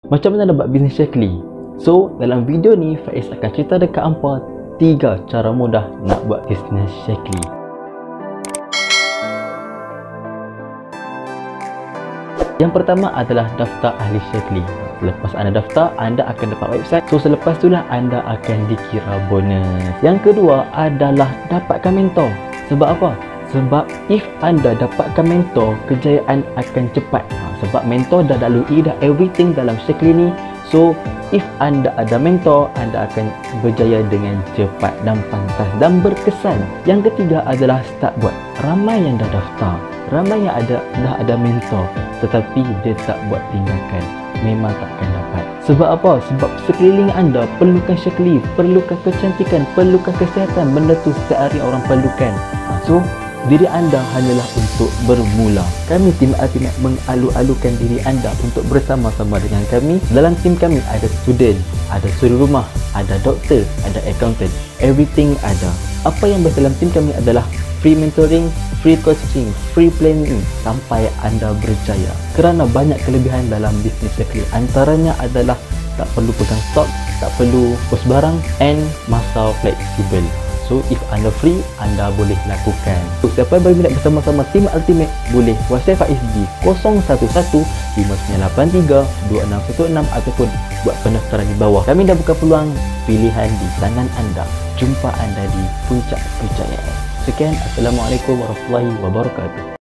Macam mana nak buat bisnes Shaklee? So, dalam video ni Faiz akan cerita dekat hampa 3 cara mudah nak buat bisnes Shaklee. Yang pertama adalah daftar ahli Shaklee. Selepas anda daftar, anda akan dapat website. So, selepas itulah anda akan dikira bonus. Yang kedua adalah dapatkan mentor. Sebab apa? Sebab if anda dapatkan mentor, kejayaan akan cepat. Sebab mentor dah lalui dah everything dalam Shaklee ni. So, if anda ada mentor, anda akan berjaya dengan cepat dan pantas dan berkesan. Yang ketiga adalah start buat. Ramai yang dah daftar, ramai yang dah ada mentor, tetapi dia tak buat tindakan. Memang takkan dapat. Sebab apa? Sebab sekeliling anda perlukan Shaklee, perlukan kecantikan, perlukan kesihatan. Benda tu setiap hari orang perlukan. So, diri anda hanyalah untuk bermula. Kami tim Ultimate mengalu-alukan diri anda untuk bersama-sama dengan kami. Dalam tim kami ada student, ada suri rumah, ada doktor, ada accountant. Everything ada. Apa yang best dalam tim kami adalah free mentoring, free coaching, free planning sampai anda berjaya. Kerana banyak kelebihan dalam bisnes Shaklee. Antaranya adalah tak perlu pegang stok, tak perlu post barang, and masa fleksibel. So, if anda free, anda boleh lakukan. So, siapa yang berminat bersama-sama tim Ultimate, boleh WhatsApp Faiz di 011-5983-2616 ataupun buat pendaftaran di bawah. Kami dah buka peluang pilihan di tangan anda. Jumpa anda di puncak kejayaan. Sekian, Assalamualaikum warahmatullahi wabarakatuh.